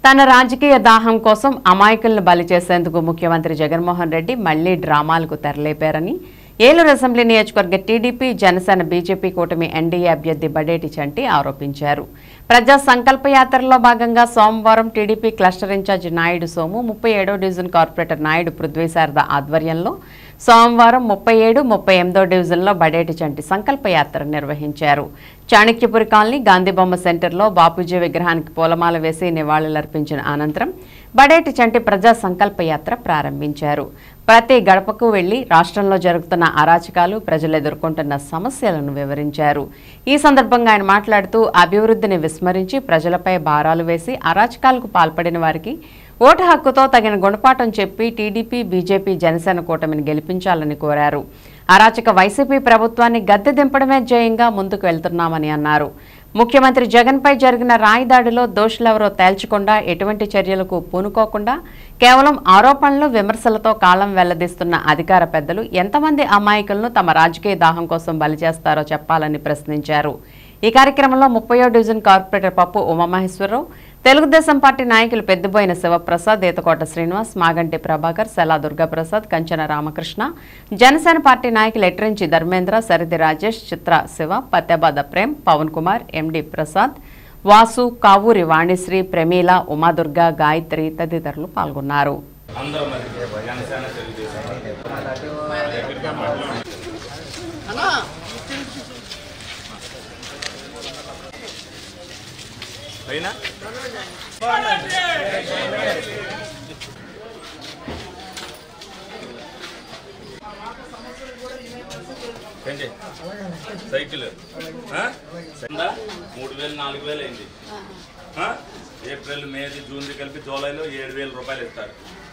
తన రాజకీయ దాహం కోసం అమాయకులను బలి చేసేందుకు ముఖ్యమంత్రి జగన్మోహన్ రెడ్డి మళ్లీ డ్రామాలకు తెరలేపారని ఏలూరు అసెంబ్లీ నియోజకవర్గ టీడీపీ జనసేన బీజేపీ కూటమి ఎన్డీఏ అభ్యర్థి బడేటి చంటి ఆరోపించారు. ప్రజా సంకల్ప యాత్రలో భాగంగా సోమవారం TDP cluster incharge Naidu Somu 37వ డివిజన్ కార్పొరేటర్ నాయుడు పృథ్వీశారద ఆధ్వర్యంలో సోమవారం 37, 38వ డివిజన్లో బడేటి చంటి సంకల్ప యాత్ర నిర్వహించారు. చాణక్యపురి కాలనీ గాంధీబొమ్మ సెంటర్లో బాపూజీ విగ్రహానికి పూలమాల వేసి నివాళులర్పించిన అనంతరం బడేటి చంటి ప్రజా సంకల్ప యాత్ర ప్రారంభించారు. ప్రతి గడపకు వెళ్లి రాష్ట్రంలో జరుగుతున్న అరాచకాలు, ప్రజలు ఎదుర్కొంటున్న సమస్యలను వివరించారు. ఈ సందర్భంగా ఆయన మాట్లాడుతూ అభివృద్ధిని విస్మరించి ప్రజలపై భారాలు వేసి అరాచకాలకు పాల్పడిన వారికి ఓటు హక్కుతో తగిన గుణపాఠం చెప్పి టీడీపీ, బీజేపీ, జనసేన కూటమిని గెలిపించాలని కోరారు. అరాచక వైసీపీ ప్రభుత్వాన్ని గద్దె దింపడమే ధ్యేయంగా ముందుకు వెళ్తున్నామని అన్నారు. ముఖ్యమంత్రి జగన్పై జరిగిన రాయి దాడిలో దోషులెవరో తేల్చకుండా ఎటువంటి చర్యలకు పూనుకోకుండా కేవలం ఆరోపణలు, విమర్శలతో కాలం వెల్లదీస్తున్న అధికార పెద్దలు ఎంతమంది అమాయకులను తమ రాజకీయ దాహం కోసం బలి చేస్తారో చెప్పాలని ప్రశ్నించారు. ఈ కార్యక్రమంలో 30వ డివిజన్ కార్పొరేటర్ పప్పు ఉమామహేశ్వరరావు, తెలుగుదేశం పార్టీ నాయకులు పెద్దబోయిన శివప్రసాద్, ఈతకోట శ్రీనివాస్, మాగంటి ప్రభాకర్, సెలా దుర్గాప్రసాద్, కంచన రామకృష్ణ, జనసేన పార్టీ నాయకులు ఎట్రించి ధర్మేంద్ర, సరిది రాజేష్, చిత్ర శివ, పత్యబాద ప్రేమ్, పవన్ కుమార్, ఎండి ప్రసాద్, వాసు, కావూరి వాణిశ్రీ, ప్రమీల, ఉమాదుర్గ, గాయత్రి తదితరులు పాల్గొన్నారు. సైకిల్ 3000, 4000 అయింది. ఏప్రిల్, మే, జూన్ కలిపి జూలైలో 7000 రూపాయలు ఇస్తారు.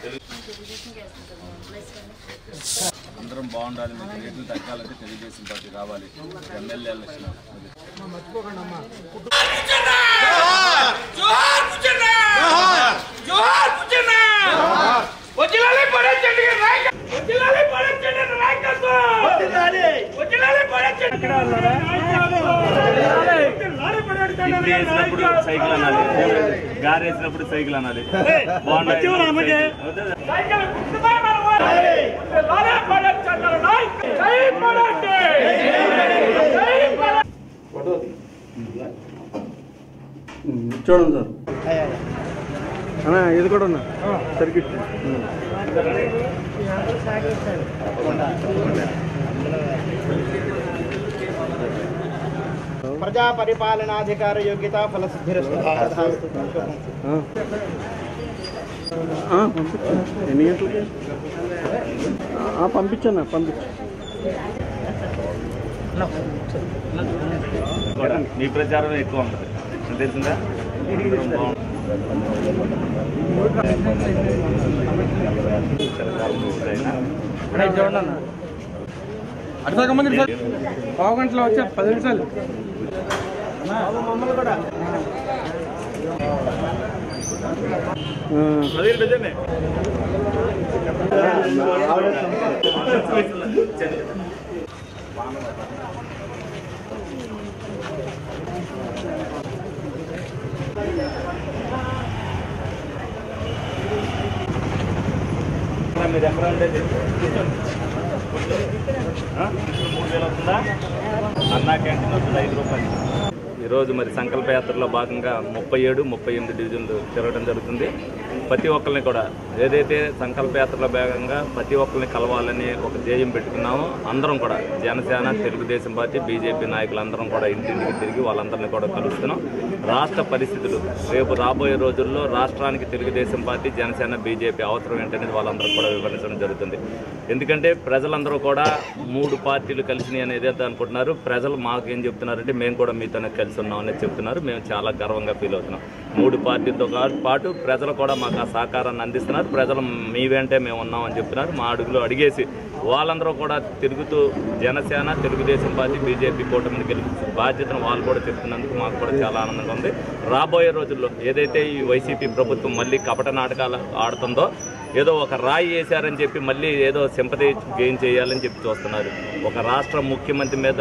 అందరం బాగుండాలి, మీకు రేట్లు తగ్గాలంటే తెలుగుదేశం పార్టీ రావాలి. ఎమ్మెల్యే ఎలక్షన్ సైకిల్ అనాలి, గారేసినప్పుడు సైకిల్ అనాలి. చూడండి సార్ అన్నా, ఇది కూడా ఉన్నా సర్కిట్ ప్రజా పరిపాలనాధికార యోగ్యత ఫలసిద్ధిరస్తు. ఎన్ని గంటలకి పంపించన్నా, పంపించు. మీ ప్రచారం ఎక్కువ ఉంటుంది తెలిసిందా. అర్థమంది పావు గంటలో వచ్చా 10 నిమిషాలు. మీరు ఎక్కడ ఉండేది 3000 వస్తుందా? అన్నా క్యాంటీన్ వస్తుంది 5 రూపాయలు. ఈరోజు మరి సంకల్ప యాత్రలో భాగంగా 37, 38 డివిజన్లు తిరగడం జరుగుతుంది. ప్రతి ఒక్కరిని కూడా ఏదైతే సంకల్ప యాత్రలో భాగంగా ప్రతి ఒక్కరిని కలవాలని ఒక ధ్యేయం పెట్టుకున్నామో అందరం కూడా జనసేన, తెలుగుదేశం పార్టీ, బీజేపీ నాయకులందరం కూడా ఇంటింటికి తిరిగి వాళ్ళందరినీ కూడా కలుస్తున్నాం. రాష్ట్ర పరిస్థితులు రేపు రాబోయే రోజుల్లో రాష్ట్రానికి తెలుగుదేశం పార్టీ, జనసేన, బీజేపీ అవసరం ఏంటనేది వాళ్ళందరూ కూడా వివరించడం జరుగుతుంది. ఎందుకంటే ప్రజలందరూ కూడా 3 పార్టీలు కలిసినాయి అనేది అనుకుంటున్నారు. ప్రజలు మాకేం చెప్తున్నారంటే మేము కూడా మీతోనే కలిసి ఉన్నాం అనేది చెప్తున్నారు. మేము చాలా గర్వంగా ఫీల్ అవుతున్నాం. 3 పార్టీలతో పాటు ప్రజలు కూడా మాకు ఆ సహకారాన్ని అందిస్తున్నారు. ప్రజలు మీ వెంటే మేము ఉన్నామని చెప్తున్నారు. మా అడుగులు అడిగేసి వాళ్ళందరూ కూడా తిరుగుతూ జనసేన, తెలుగుదేశం పార్టీ, బీజేపీ కూటమిని గెలిపి బాధ్యతను వాళ్ళు కూడా చెప్తున్నందుకు మాకు కూడా చాలా ఆనందంగా ఉంది. రాబోయే రోజుల్లో ఏదైతే ఈ వైసీపీ ప్రభుత్వం మళ్ళీ కపట నాటకాలు ఆడుతుందో, ఏదో ఒక రాయి వేశారని చెప్పి మళ్ళీ ఏదో సింపతి గెయిన్ చేయాలని చెప్పి చూస్తున్నారు. ఒక రాష్ట్ర ముఖ్యమంత్రి మీద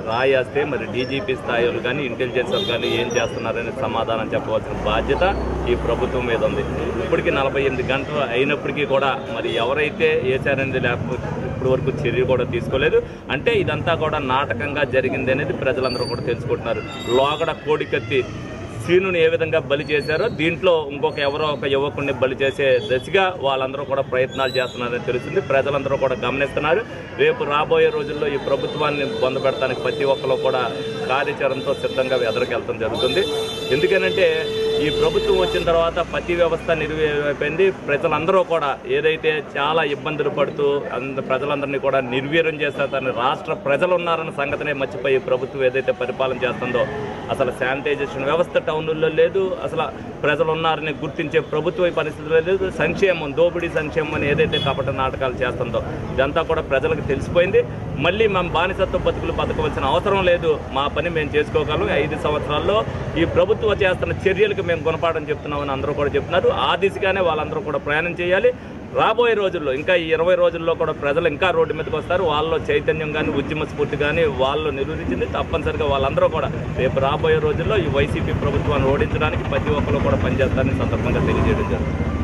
రాయేస్తే మరి డీజీపీ స్థాయిలు కానీ ఇంటెలిజెన్స్ కానీ ఏం చేస్తున్నారనే సమాధానం చెప్పవలసిన బాధ్యత ఈ ప్రభుత్వం మీద ఉంది. ఇప్పటికీ 48 గంటలు అయినప్పటికీ కూడా మరి ఎవరైతే వేశారనేది లేకపోతే ఇప్పటి వరకు చర్య కూడా తీసుకోలేదు. అంటే ఇదంతా కూడా నాటకంగా జరిగింది అనేది ప్రజలందరూ కూడా తెలుసుకుంటున్నారు. లోగడ కోడికత్తి శ్రీనుని ఏ విధంగా బలి చేశారో దీంట్లో ఎవరో ఒక యువకుడిని బలి చేసే దశగా వాళ్ళందరూ కూడా ప్రయత్నాలు చేస్తున్నారని తెలుస్తుంది. ప్రజలందరూ కూడా గమనిస్తున్నారు. రేపు రాబోయే రోజుల్లో ఈ ప్రభుత్వాన్ని పొందబెడతానికి ప్రతి ఒక్కరు కూడా కార్యాచరణతో సిద్ధంగా ఎదురుకెళ్తాం జరుగుతుంది. ఎందుకనంటే ఈ ప్రభుత్వం వచ్చిన తర్వాత ప్రతి వ్యవస్థ నిర్వీర్యమైపోయింది. ప్రజలందరూ కూడా ఏదైతే చాలా ఇబ్బందులు పడుతూ ప్రజలందరినీ కూడా నిర్వీర్యం చేస్తారని రాష్ట్ర ప్రజలు ఉన్నారన్న సంగతినే మర్చిపోయి ప్రభుత్వం ఏదైతే పరిపాలన చేస్తుందో అసలు శానిటైజేషన్ వ్యవస్థ టౌన్లో లేదు. అసలు ప్రజలు ఉన్నారని గుర్తించే ప్రభుత్వ పరిస్థితుల్లో లేదు. సంక్షేమం, దోపిడీ సంక్షేమం అని ఏదైతే కపట నాటకాలు చేస్తుందో ఇదంతా కూడా ప్రజలకు తెలిసిపోయింది. మళ్ళీ మేము బానిసత్వ బతుకులు బతకవలసిన అవసరం లేదు. మా పని మేము చేసుకోగలం. 5 సంవత్సరాల్లో ఈ ప్రభుత్వం చేస్తున్న చర్యలకు మేము గుణపాఠం చెప్తున్నామని అందరూ కూడా చెప్తున్నారు. ఆ దిశగానే వాళ్ళందరూ కూడా ప్రయాణం చేయాలి. రాబోయే రోజుల్లో ఇంకా ఈ 20 రోజుల్లో కూడా ప్రజలు ఇంకా రోడ్డు మీదకి వస్తారు. వాళ్ళలో చైతన్యం కానీ ఉద్యమ స్ఫూర్తి కానీ వాళ్ళు నిరూపించింది. తప్పనిసరిగా వాళ్ళందరూ కూడా రేపు రాబోయే రోజుల్లో ఈ వైసీపీ ప్రభుత్వాన్ని ఓడించడానికి ప్రతి ఒక్కరు కూడా పనిచేస్తారని సందర్భంగా తెలియజేయడం జరుగుతుంది.